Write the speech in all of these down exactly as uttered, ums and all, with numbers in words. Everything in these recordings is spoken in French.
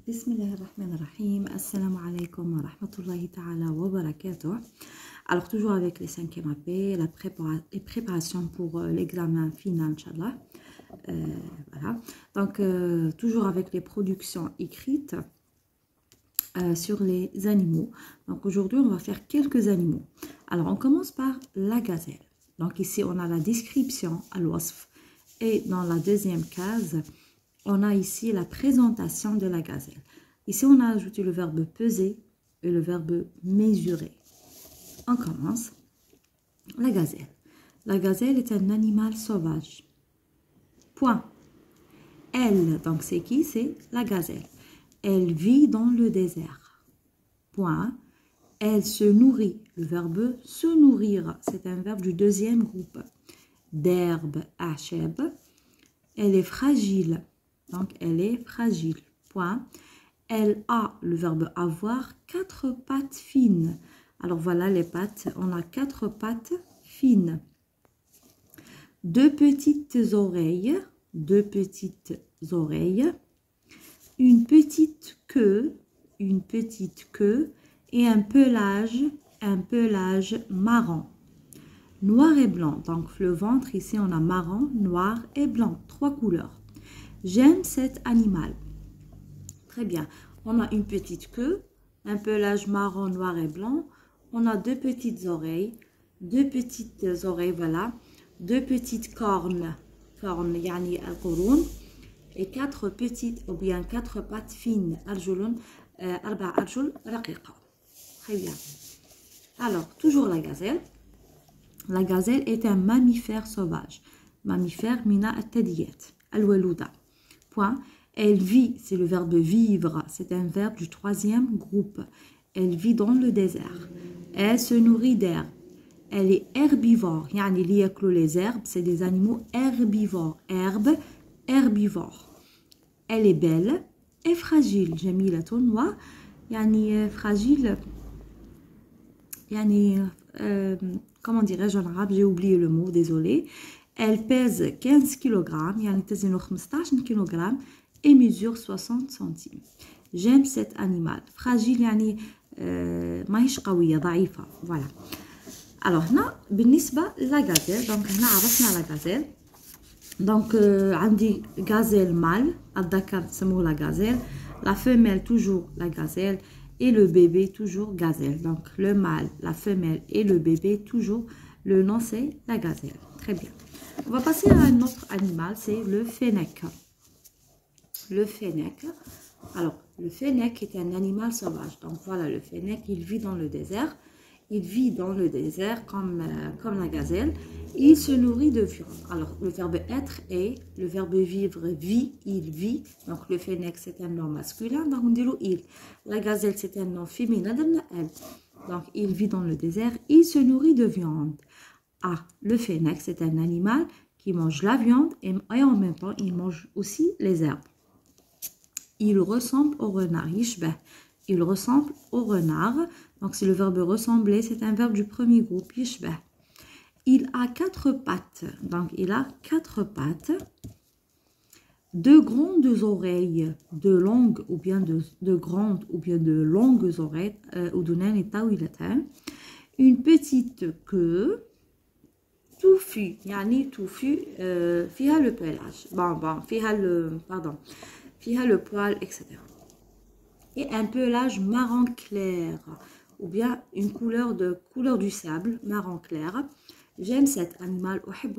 Bismillahirrahmanirrahim. Assalamu alaikum wa rahmatullahi ta'ala wa barakatuh. Alors, toujours avec les cinquièmes A P, la prépara les préparations pour euh, l'examen final, Inch'Allah. Euh, voilà. Donc, euh, toujours avec les productions écrites euh, sur les animaux. Donc, aujourd'hui, on va faire quelques animaux. Alors, on commence par la gazelle. Donc, ici, on a la description, al-wasf. Et dans la deuxième case, on a ici la présentation de la gazelle. Ici, on a ajouté le verbe peser et le verbe mesurer. On commence. La gazelle. La gazelle est un animal sauvage. Point. Elle, donc c'est qui? C'est la gazelle. Elle vit dans le désert. Point. Elle se nourrit. Le verbe se nourrir, c'est un verbe du deuxième groupe. D'herbe, acheb. Elle est fragile. Donc, elle est fragile. Point. Elle a, le verbe avoir, quatre pattes fines. Alors, voilà les pattes. On a quatre pattes fines. Deux petites oreilles. Deux petites oreilles. Une petite queue. Une petite queue. Et un pelage. Un pelage marron. Noir et blanc. Donc, le ventre, ici, on a marron, noir et blanc. Trois couleurs. J'aime cet animal. Très bien. On a une petite queue, un pelage marron, noir et blanc. On a deux petites oreilles. Deux petites oreilles, voilà. Deux petites cornes. Cornes, yani al-qurun. Et quatre petites, ou bien quatre pattes fines. Arjulun, arba arjul raqiqa. Très bien. Alors, toujours la gazelle. La gazelle est un mammifère sauvage. Mammifère mina at-tadiyat. Al-waluda. Point. Elle vit, c'est le verbe vivre, c'est un verbe du troisième groupe. Elle vit dans le désert. Elle se nourrit d'herbes. Elle est herbivore. Yani li yaklu les herbes, c'est des animaux herbivores. Herbe, herbivore. Elle est belle et fragile. Jamilatun wa yani fragile. Yani euh, comment dirais-je en arabe, j'ai oublié le mot, désolé. Elle pèse quinze kilogrammes, yani tazinu خمسطاش kilogrammes et mesure soixante centimes. J'aime cet animal. Fragile, yani ماهيش قوية, ضعيفة. Voilà. Alors, هنا بالنسبة la gazelle. Donc, هنا عرفنا la gazelle. Donc, euh, عندي gazelle mâle. الذكر سموه la gazelle. La femelle toujours la gazelle. Et le bébé toujours gazelle. Donc, le mâle, la femelle et le bébé toujours. Le nom, c'est la gazelle. Très bien. On va passer à un autre animal, c'est le fennec. Le fennec. Alors, le fennec est un animal sauvage. Donc, voilà, le fennec, il vit dans le désert. Il vit dans le désert comme, euh, comme la gazelle. Il se nourrit de viande. Alors, le verbe être est, le verbe vivre vit, il vit. Donc, le fennec, c'est un nom masculin. Donc, on dit il. La gazelle, c'est un nom féminin. Elle. Donc, il vit dans le désert. Il se nourrit de viande. Ah, le fennec, c'est un animal qui mange la viande et, et en même temps, il mange aussi les herbes. Il ressemble au renard. Yishbah. Il ressemble au renard. Donc, c'est le verbe ressembler. C'est un verbe du premier groupe. Yishbah. Il a quatre pattes. Donc, il a quatre pattes. Deux grandes oreilles. De longues ou bien de, de grandes ou bien de longues oreilles. Euh, Une petite queue. Touffu, yani touffu, euh, fiha le pelage, bon, bon, fiha le, pardon, fiha le poil, et cetera. Et un pelage marron clair, ou bien une couleur de couleur du sable, marron clair. J'aime cet animal,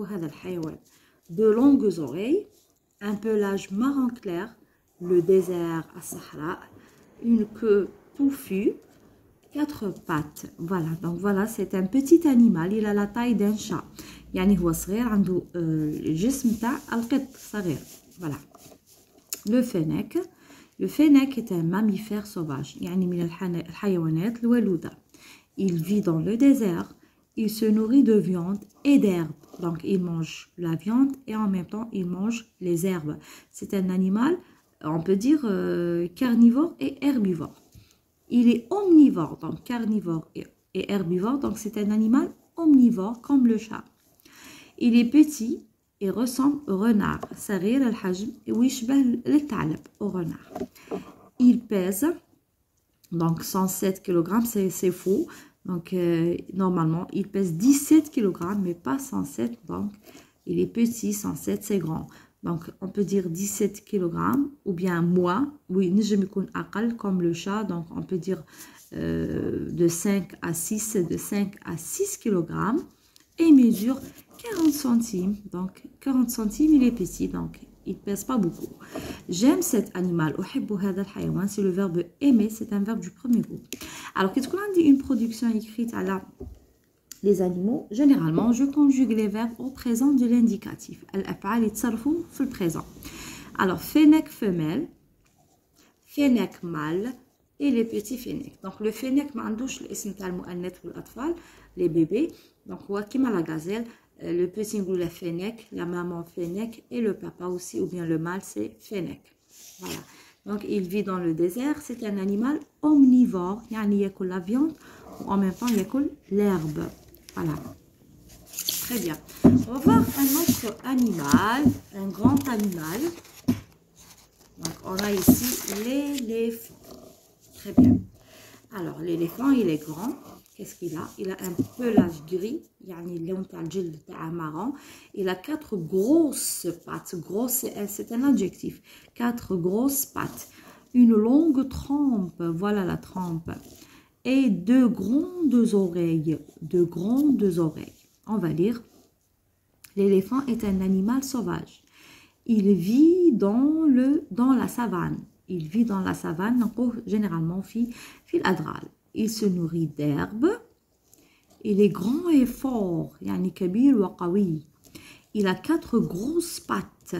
de longues oreilles, un pelage marron clair, le désert à Sahara, une queue touffue, quatre pattes. Voilà, donc voilà, c'est un petit animal. Il a la taille d'un chat. يعني هو صغير عنده الجسم تاع القط صغير. Voilà. Le fennec. Le fennec est un mammifère sauvage. يعني من الحيوانات الولودة. Il vit dans le désert. Il se nourrit de viande et d'herbes. Donc, il mange la viande et en même temps, il mange les herbes. C'est un animal, on peut dire, euh, carnivore et herbivore. Il est omnivore, donc carnivore et, et herbivore. Donc, c'est un animal omnivore comme le chat. Il est petit et ressemble au renard. صغير الحجم ويشبه للثعلب au renard. il pèse, donc cent sept kilogrammes, c'est faux. Donc, euh, normalement, il pèse dix-sept kilogrammes, mais pas cent sept. Donc, il est petit, cent sept, c'est grand. Donc, on peut dire dix-sept kilogrammes ou bien moins. Oui, نجم يكون أقل comme le chat. Donc, on peut dire euh, de cinq à six, de cinq à six kilogrammes. Et mesure quarante centimes. Donc, quarante centimes, il est petit. Donc, il ne pèse pas beaucoup. J'aime cet animal. C'est le verbe aimer. C'est un verbe du premier groupe. Alors, qu'est-ce qu'on a dit? Une production écrite à la... Les animaux, généralement, je conjugue les verbes au présent de l'indicatif. Al-af'al يتصرفوا في le présent. Alors, fennec femelle, fennec mâle et les petits fennecs. Donc, le fennec ما عندوش الاسم تاع المؤنث والأطفال, les bébés. Donc, هو كيما la gazelle, le petit نقول la fennec, la maman fennec et le papa aussi, ou bien le mâle, c'est fennec. Voilà. Donc, il vit dans le désert. C'est un animal omnivore. يعني يأكل la viande ou en même temps يأكل l'herbe. Voilà. Très bien. On va voir un autre animal, un grand animal. Donc, on a ici l'éléphant. Très bien. Alors, l'éléphant, il est grand. Qu'est-ce qu'il a? Il a un pelage gris. Marron. Il a quatre grosses pattes. Grosse, c'est un adjectif. Quatre grosses pattes. Une longue trempe. Voilà la trempe. Et de grandes oreilles. De grandes oreilles. On va lire. L'éléphant est un animal sauvage. Il vit dans, le, dans la savane. Il vit dans la savane, généralement fil adral. Il se nourrit d'herbe. Il est grand et fort. Yani kabir wa qawi. Il a quatre grosses pattes,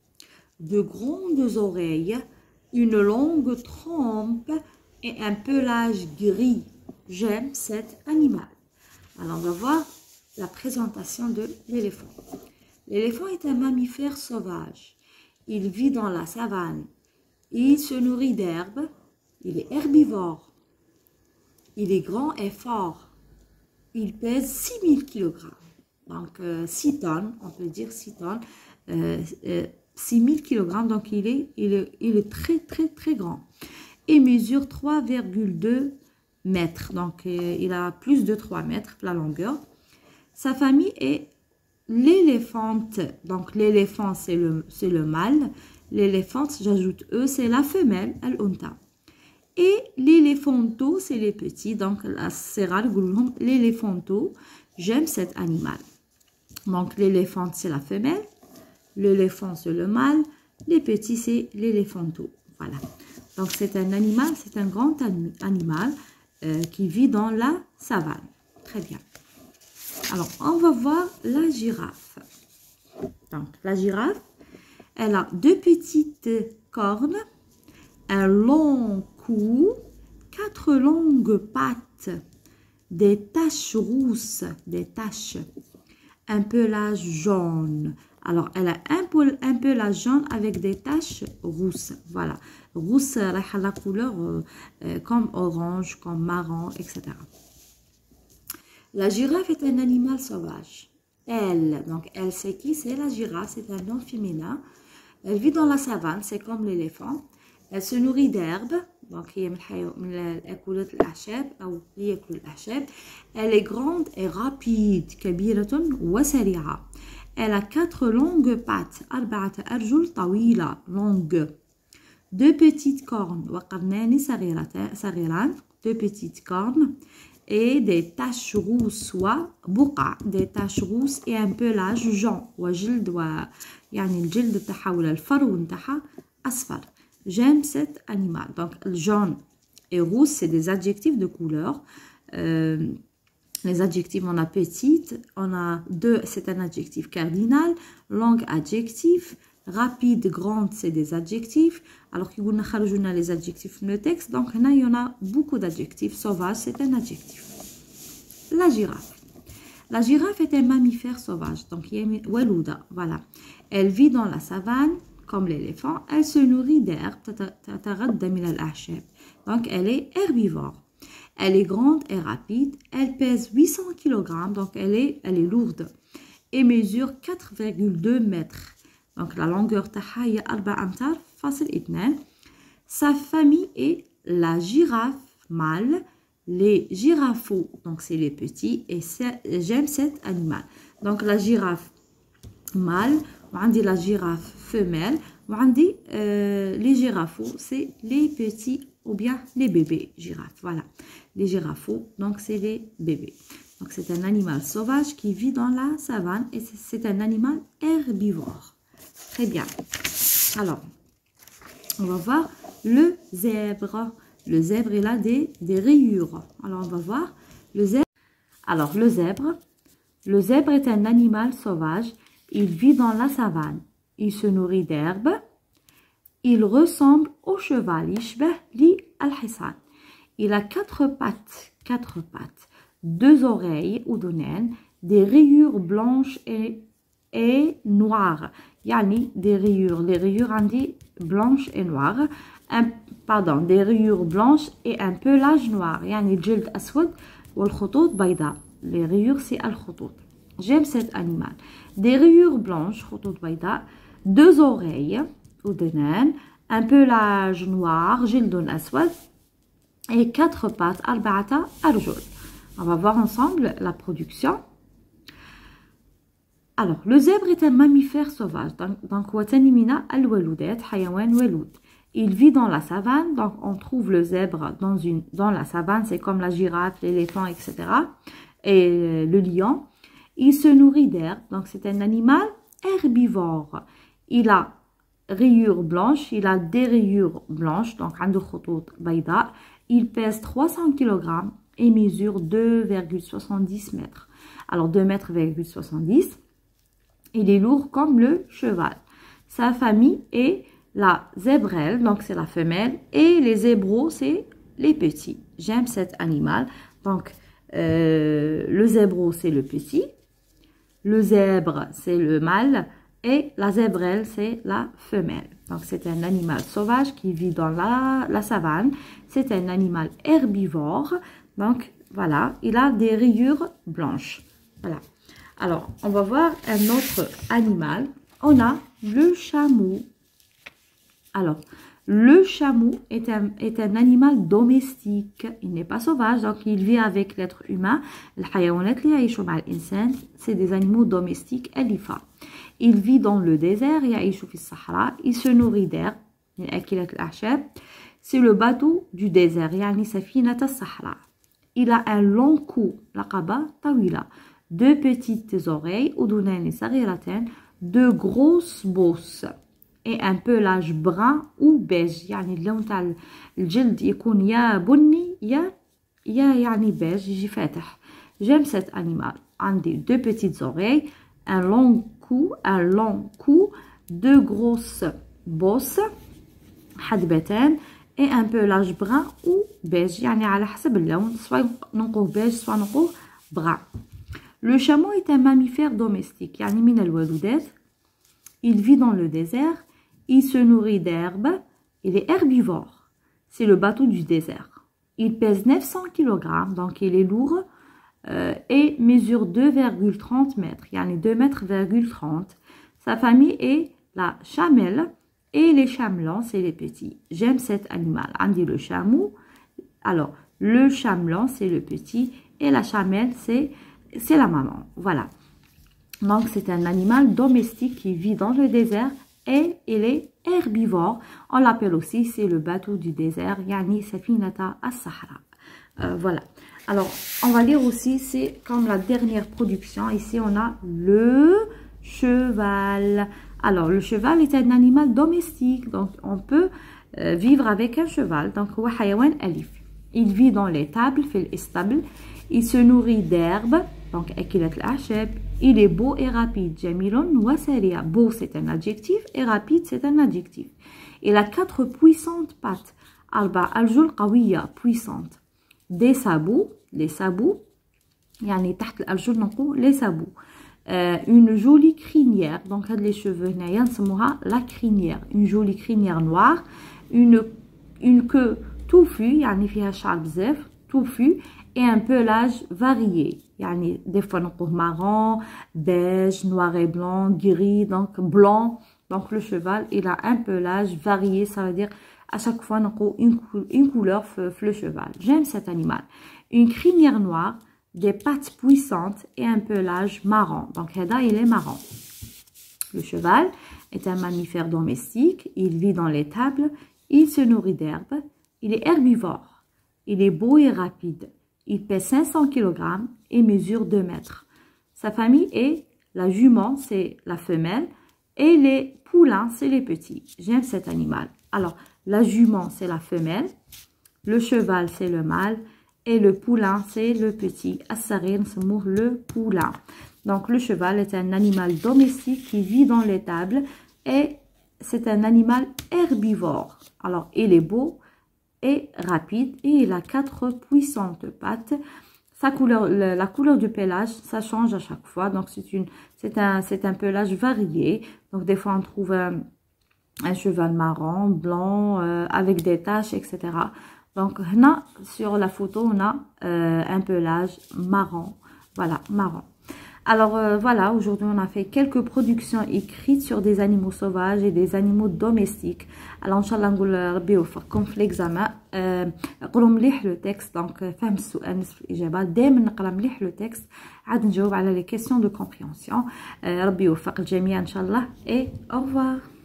de grandes oreilles, une longue trempe et un pelage gris. J'aime cet animal. Alors, on va voir la présentation de l'éléphant. L'éléphant est un mammifère sauvage. Il vit dans la savane. Il se nourrit d'herbe. Il est herbivore. Il est grand et fort. Il pèse six mille kilogrammes. Donc, euh, six tonnes, on peut dire six tonnes. Euh, euh, six mille kilogrammes, donc il est, il, est, il est très, très, très grand. Et mesure trois virgule deux mètres. Donc, euh, il a plus de trois mètres, la longueur. Sa famille est l'éléphante. Donc, l'éléphant, c'est le, le mâle. L'éléphante, j'ajoute E, c'est la femelle, al-unta. Et l'éléphanto, c'est les petits. Donc, c'est rare, l'éléphanto. J'aime cet animal. Donc, l'éléphante, c'est la femelle. L'éléphant, c'est le mâle. Les petits, c'est l'éléphanto. Voilà. Donc, c'est un animal, c'est un grand animal euh, qui vit dans la savane. Très bien. Alors, on va voir la girafe. Donc, la girafe, elle a deux petites cornes, un long cou, quatre longues pattes, des taches rousses, des taches, un pelage jaune. Alors, elle a un, peu, un pelage jaune avec des taches rousses. Voilà. Rousse, la couleur euh, comme orange, comme marron, et cetera. La girafe est un animal sauvage. Elle, donc elle, c'est qui? C'est la girafe, c'est un nom féminin. Elle vit dans la savane, c'est comme l'éléphant. Elle se nourrit d'herbe. Donc, elle est grande et rapide. Elle a quatre longues pattes. Longues. Deux petites cornes. Deux petites cornes. Et des taches rousses, soit بقع, des taches rousses et un pelage jaune. وجلد و يعني الجلد تاعها ولا الفرو نتاعها أصفر. J'aime cet animal. Donc, jaune et rouge, c'est des adjectifs de couleur. Euh, les adjectifs, on a petite, on a deux, c'est un adjectif cardinal. Longue, adjectif. Rapide, grande, c'est des adjectifs. Alors, qu'il y a les adjectifs dans le texte. Donc, il y en a beaucoup d'adjectifs. Sauvage, c'est un adjectif. La girafe. La girafe est un mammifère sauvage. Donc, voilà. Elle vit dans la savane. Comme l'éléphant, elle se nourrit d'herbe. Donc, elle est herbivore. Elle est grande et rapide. Elle pèse huit cents kilogrammes. Donc, elle est, elle est lourde. Et mesure quatre virgule deux mètres. Donc, la longueur taha est quatre amtar, facile itnan. Sa famille est la girafe mâle, les girafos, donc c'est les petits, et j'aime cet animal. Donc la girafe mâle, on dit la girafe femelle, on dit euh, les girafos, c'est les petits ou bien les bébés girafes. Voilà, les girafos, donc c'est les bébés. Donc c'est un animal sauvage qui vit dans la savane et c'est un animal herbivore. Très bien. Alors, on va voir le zèbre. Le zèbre, il a des, des rayures. Alors, on va voir le zèbre. Alors, le zèbre. Le zèbre est un animal sauvage. Il vit dans la savane. Il se nourrit d'herbe. Il ressemble au cheval. يشبه للحصان. Il a quatre pattes. Quatre pattes. Deux oreilles ou des rayures blanches et, et noires. Yani des rayures. Les rayures, on dit blanches et noires. Un, pardon, des rayures blanches et un pelage noir. Yani الجلد أسود والخطوط بيضاء. Les rayures, c'est al-khoutout. J'aime cet animal. Des rayures blanches, خطوط بيضاء. Deux oreilles ou un pelage noir, جلد أسود. Et quatre pattes, أربعة أرجل. On va voir ensemble la production. Alors, le zèbre est un mammifère sauvage. Donc, il vit dans la savane. Donc, on trouve le zèbre dans, une, dans la savane. C'est comme la girafe, l'éléphant, et cetera. Et le lion. Il se nourrit d'herbe. Donc, c'est un animal herbivore. Il a rayures blanches. Il a des rayures blanches. Donc, il pèse trois cents kilogrammes. Et mesure deux virgule soixante-dix mètres. Alors deux mètres soixante-dix. Il est lourd comme le cheval. Sa famille est la zébrelle, donc c'est la femelle, et les zébros, c'est les petits. J'aime cet animal. Donc euh, le zébro, c'est le petit. Le zèbre, c'est le mâle. Et la zébrelle, c'est la femelle. Donc c'est un animal sauvage qui vit dans la, la savane. C'est un animal herbivore. Donc, voilà, il a des rayures blanches. Voilà. Alors, on va voir un autre animal. On a le chameau. Alors, le chameau est un, est un animal domestique. Il n'est pas sauvage, donc il vit avec l'être humain. C'est des animaux domestiques. Il vit dans le désert. Il se nourrit d'herbe. C'est le bateau du désert. Il a un long cou, laqaba tawila, deux petites oreilles, deux grosses bosses et un pelage brun ou beige. يعني اللون تاع الجلد يكون يا بني يا يا يعني beige يجي فاتح. J'aime cet animal. عندي deux petites oreilles, un long cou, un long cou, deux grosses bosses, حدبتان et un pelage brun ou beige. يعني على حسب اللون soit نقوه beige soit نقوه brun. Le chameau est un mammifère domestique. يعني من الولودات. Il vit dans le désert. Il se nourrit d'herbe. Il est herbivore. C'est le bateau du désert. Il pèse neuf cents kilogrammes. Donc il est lourd. Euh, et mesure deux virgule trente mètres. يعني deux mètres trente. Sa famille est la chamelle. Et les chamelans, c'est les petits. J'aime cet animal. On dit le chameau. Alors, le chamelan, c'est le petit. Et la chamelle, c'est la maman. Voilà. Donc, c'est un animal domestique qui vit dans le désert. Et il est herbivore. On l'appelle aussi, c'est le bateau du désert. Yani safinata as-Sahara. Euh, voilà. Alors, on va lire aussi, c'est comme la dernière production. Ici, on a le cheval. Alors, le cheval est un animal domestique, donc on peut euh, vivre avec un cheval. Donc, il vit dans les tables, il se nourrit d'herbe, donc il est beau et rapide. Beau, c'est un adjectif, et rapide, c'est un adjectif. Il a quatre puissantes pattes, puissantes. Des sabots, les sabots, les sabots. Euh, une jolie crinière, donc les cheveux la crinière, une jolie crinière noire, une, une queue touffue, yani fiha char bzef, touffue, et un pelage varié, yani des fois marron, beige, noir et blanc, gris, donc blanc. Donc le cheval, il a un pelage varié, ça veut dire à chaque fois une, une couleur le cheval. J'aime cet animal. Une crinière noire, des pattes puissantes et un pelage marron. Donc, Heda, il est marron. Le cheval est un mammifère domestique. Il vit dans l'étable. Il se nourrit d'herbe. Il est herbivore. Il est beau et rapide. Il pèse cinq cents kilogrammes et mesure deux mètres. Sa famille est la jument, c'est la femelle. Et les poulains, c'est les petits. J'aime cet animal. Alors, la jument, c'est la femelle. Le cheval, c'est le mâle. Et le poulain, c'est le petit. As-saghir, c'est le poulain. Donc, le cheval est un animal domestique qui vit dans l'étable. Et c'est un animal herbivore. Alors, il est beau et rapide. Et il a quatre puissantes pattes. Sa couleur, la couleur du pelage, ça change à chaque fois. Donc, c'est une, c'est un, c'est un pelage varié. Donc, des fois, on trouve un, un cheval marron, blanc, euh, avec des taches, et cetera. Donc, là, sur la photo, on a euh, un pelage marron. Voilà, marron. Alors, euh, voilà, aujourd'hui, on a fait quelques productions écrites sur des animaux sauvages et des animaux domestiques. Alors, Inch'Allah, on va comme l'examen. قروا مليح le texte, donc فهم السؤال نصف الإجابة. دائما نقرا مليح le texte عاد نجاوب على les questions de compréhension. ربي يوفق الجميع إن شاء الله et au revoir.